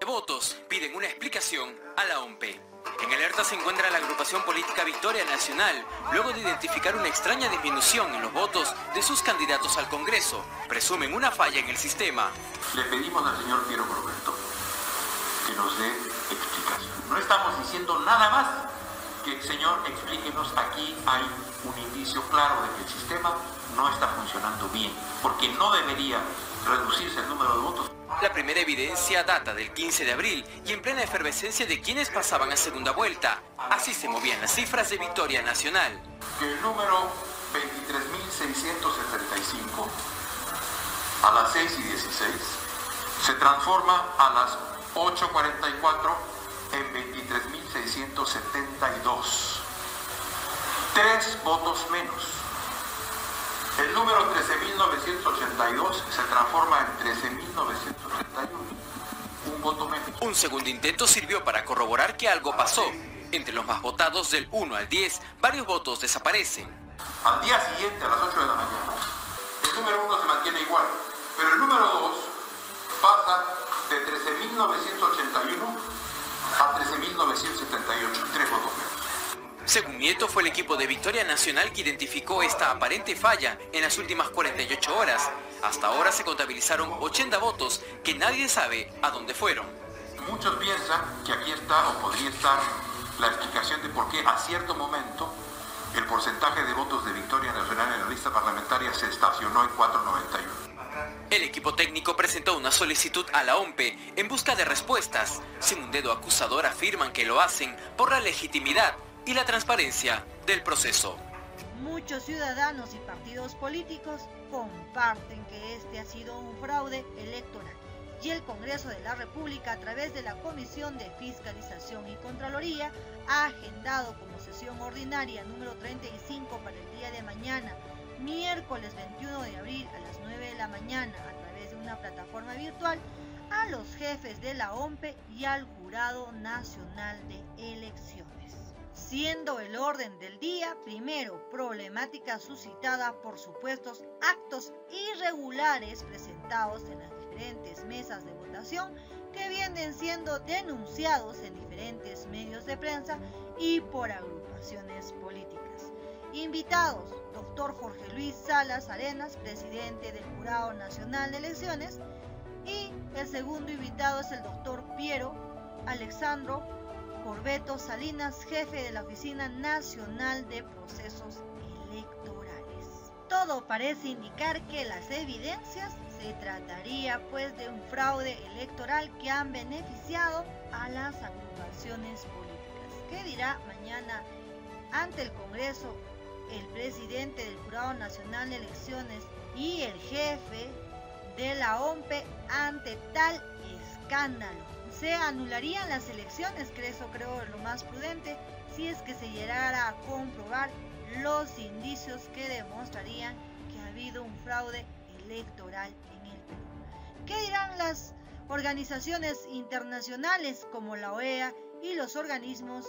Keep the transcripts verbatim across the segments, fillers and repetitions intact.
de votos piden una explicación a la O M P. En alerta se encuentra la agrupación política Victoria Nacional, luego de identificar una extraña disminución en los votos de sus candidatos al Congreso. Presumen una falla en el sistema. Le pedimos al señor Piero Roberto que nos dé explicación. No estamos diciendo nada más que, señor, explíquenos, aquí hay un indicio claro de que el sistema no está funcionando bien, porque no debería reducirse el número de votos. La primera evidencia data del quince de abril y en plena efervescencia de quienes pasaban a segunda vuelta. Así se movían las cifras de Victoria Nacional. Que el número veintitrés mil seiscientos setenta y cinco a las seis y dieciséis se transforma a las ocho cuarenta y cuatro en veintitrés mil seiscientos setenta y dos. Tres votos menos. El número trece mil novecientos ochenta y dos se transforma en trece mil novecientos ochenta y uno. Un voto menos. Un segundo intento sirvió para corroborar que algo pasó. Entre los más votados del uno al diez, varios votos desaparecen. Al día siguiente, a las ocho de la mañana, el número uno se mantiene igual, pero el número dos pasa de trece mil novecientos ochenta y uno a trece mil novecientos setenta y ocho, tres votos menos. Según Nieto, fue el equipo de Victoria Nacional que identificó esta aparente falla en las últimas cuarenta y ocho horas. Hasta ahora se contabilizaron ochenta votos que nadie sabe a dónde fueron. Muchos piensan que aquí está o podría estar la explicación de por qué a cierto momento el porcentaje de votos de Victoria Nacional en la lista parlamentaria se estacionó en cuatro noventa y uno. El equipo técnico presentó una solicitud a la O M P en busca de respuestas. Sin un dedo acusador afirman que lo hacen por la legitimidad y la transparencia del proceso. Muchos ciudadanos y partidos políticos comparten que este ha sido un fraude electoral y el Congreso de la República, a través de la Comisión de Fiscalización y Contraloría, ha agendado como sesión ordinaria número treinta y cinco para el día de mañana, miércoles veintiuno de abril a las nueve de la mañana, a través de una plataforma virtual, a los jefes de la O M P y al Jurado Nacional de Elecciones. Siendo el orden del día, primero, problemática suscitada por supuestos actos irregulares presentados en las diferentes mesas de votación que vienen siendo denunciados en diferentes medios de prensa y por agrupaciones políticas. Invitados, doctor Jorge Luis Salas Arenas, presidente del Jurado Nacional de Elecciones, y el segundo invitado es el doctor Piero Alexandro Corbeto Salinas, jefe de la Oficina Nacional de Procesos Electorales. Todo parece indicar que las evidencias se trataría pues de un fraude electoral que han beneficiado a las agrupaciones políticas. ¿Qué dirá mañana ante el Congreso el presidente del Jurado Nacional de Elecciones y el jefe de la O M P ante tal escándalo? Se anularían las elecciones, que eso creo es lo más prudente, si es que se llegara a comprobar los indicios que demostrarían que ha habido un fraude electoral en el Perú. ¿Qué dirán las organizaciones internacionales como la O E A y los organismos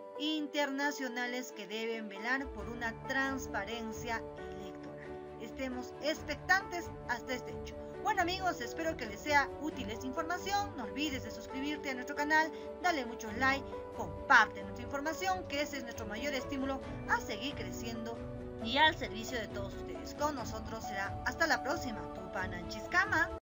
internacionales que deben velar por una transparencia electoral? Estemos expectantes hasta este hecho. Bueno amigos, espero que les sea útil esta información. No olvides de suscribirte a nuestro canal, dale muchos like, comparte nuestra información, que ese es nuestro mayor estímulo a seguir creciendo y al servicio de todos ustedes. Con nosotros será hasta la próxima. Tupananchiscama.